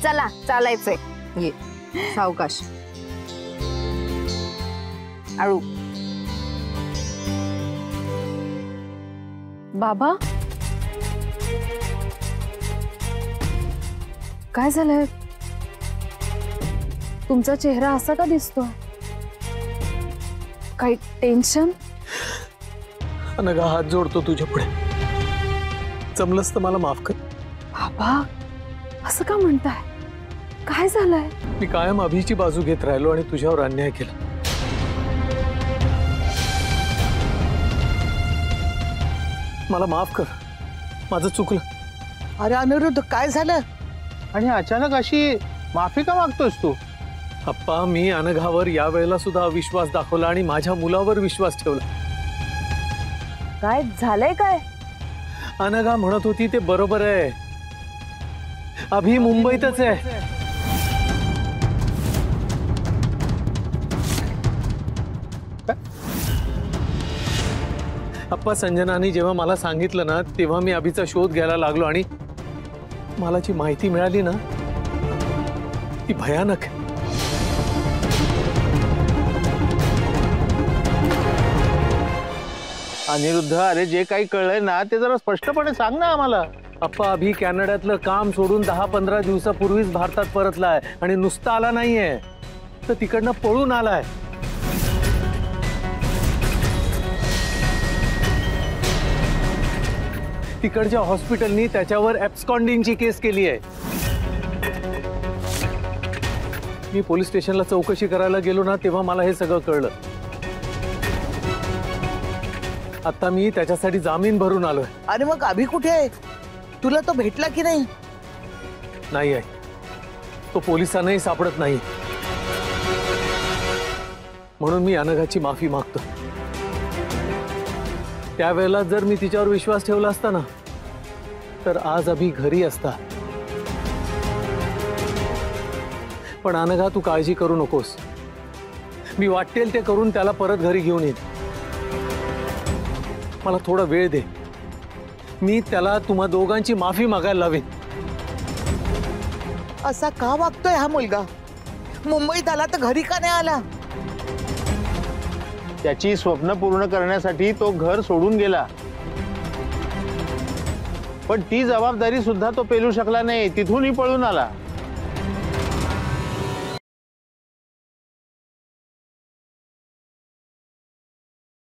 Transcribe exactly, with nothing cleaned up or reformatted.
चला चालायचंय. ये सावकाश. आळू. बाबा काय झालंय? तुमचा चेहरा असा का दिसतोय? काही टेन्शन? अनघा हात जोडतो तुझ्या पुढे, जमलंस तर मला माफ कर. बाबा असं का म्हणताय? काय झालंय? मी कायम अभिची बाजू घेत राहिलो आणि तुझ्यावर अन्याय केला. मला माफ कर, माझं चुकलं. अरे अनिरुद्ध काय झालं? आणि अचानक अशी माफी का मागतोस तू? अप्पा, मी अनघावर या वेळेला सुद्धा अविश्वास दाखवला आणि माझ्या मुलावर विश्वास ठेवला. काय झालंय? काय अनघा म्हणत होती ते बरोबर आहे. अभि मुंबईतच आहे. अप्पा, संजनाने जेव्हा मला सांगितलं ना तेव्हा मी अभिचा शोध घ्यायला लागलो आणि मला जी माहिती मिळाली ना ती भयानक आहे. अनिरुद्ध, अरे जे काही कळलंय ना ते जरा स्पष्टपणे सांग ना आम्हाला. अप्पा, अभि कॅनडातलं काम सोडून दहा पंधरा दिवसापूर्वीच भारतात परतलाय आणि नुसता आला नाहीये तर तिकडनं पळून आलाय. तिकडच्या हॉस्पिटलनी त्याच्यावर ॲब्स्कॉन्डिंगची केस केली आहे. मी पोलीस स्टेशनला चौकशी करायला गेलो ना तेव्हा मला हे सगळं कळलं. आता मी त्याच्यासाठी जामीन भरून आलोय. अरे मग अभि कुठे आहे? तुला तो भेटला की नाही? नाही आहे, तो पोलिसांनाही सापडत नाही. म्हणून मी अनघाची माफी मागतो. त्यावेळेला जर मी तिच्यावर विश्वास ठेवला असता ना तर आज अभि घरी असता. पण अनघा, तू काळजी करू नकोस. मी वाटेल ते करून त्याला परत घरी घेऊन येईन. मला थोडा वेळ दे. मी त्याला तुम्हा दोघांची माफी मागायला लावेन. असा का वागतोय हा मुलगा? मुंबईत आला तर घरी का नाही आला? त्याची स्वप्न पूर्ण करण्यासाठी तो घर सोडून गेला, पण ती जबाबदारी सुद्धा तो पेलू शकला नाही, तिथूनही पळून आला.